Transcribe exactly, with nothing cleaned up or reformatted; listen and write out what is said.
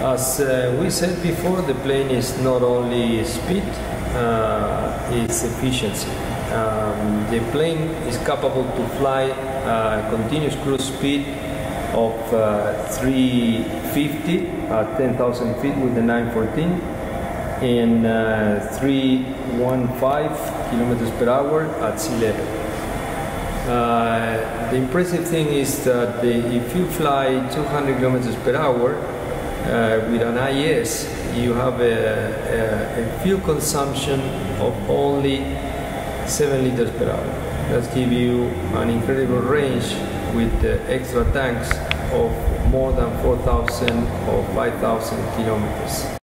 As uh, we said before, the plane is not only speed, uh, it's efficiency. Um, the plane is capable to fly uh, continuous cruise speed of uh, three fifty at ten thousand feet with the nine fourteen and uh, three fifteen kilometers per hour at sea level. Uh, the impressive thing is that the, if you fly two hundred kilometers per hour uh, with an I S, you have a, a, a fuel consumption of only seven liters per hour. That gives you an incredible range with uh, extra tanks of more than four thousand or five thousand kilometers.